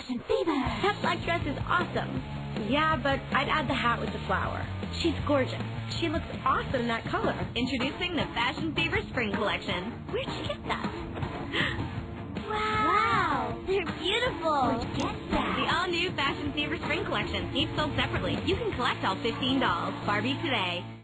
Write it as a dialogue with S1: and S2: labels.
S1: Fashion fever!
S2: That black dress is awesome. Yeah, but I'd add the hat with the flower. She's gorgeous. She looks awesome in that color.
S3: Introducing the Fashion Fever Spring Collection.
S2: Where'd she get that?
S1: Wow! They're beautiful! Where'd you get that?
S3: The all-new Fashion Fever Spring Collection. Each sold separately. You can collect all 15 dolls. Barbie today.